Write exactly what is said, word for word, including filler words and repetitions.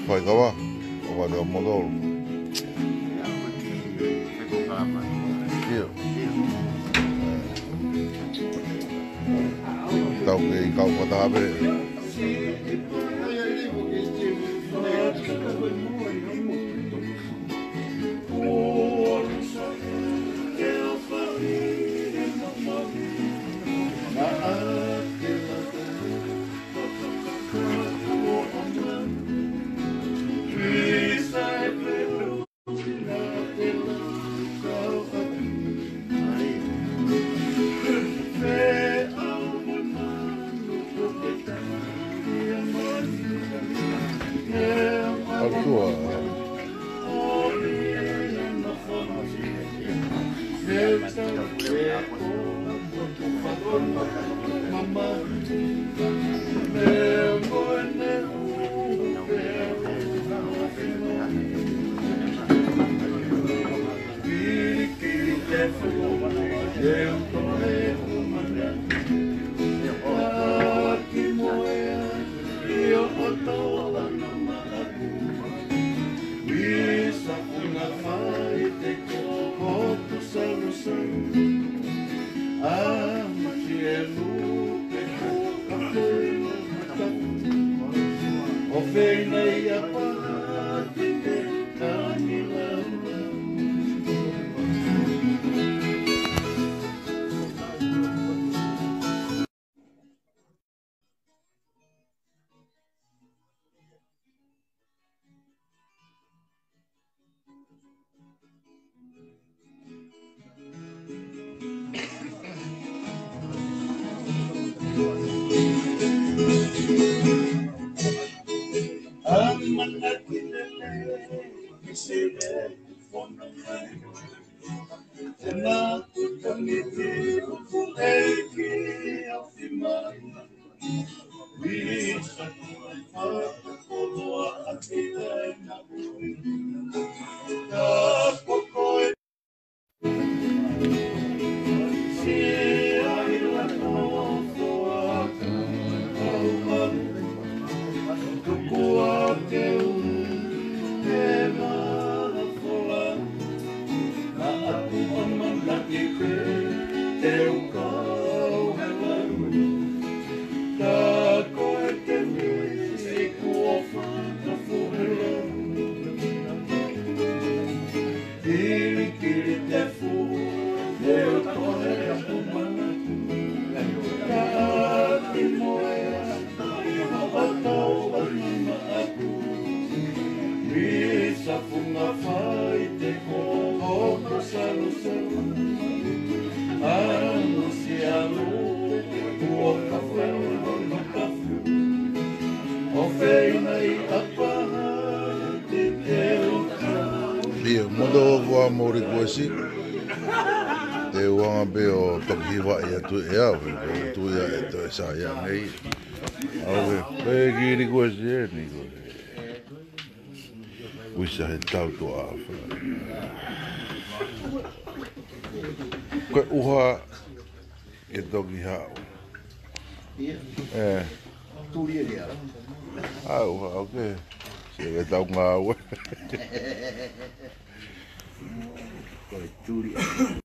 fai kawa, o vai o modolo. Iyo. Tau ke i kau patahape. Altua. Ia, modo wa mori kuesi. Te wanga pe o tokiwa ia tu ia, tu ia e to sa ia nei. Awe, pe giri kuesi e ni ko. Wisa he tau to a. Ko uha e toki hao. Eh. Tulia dia. Ah, uha, okay. Saya tahu ngawet. Tulia.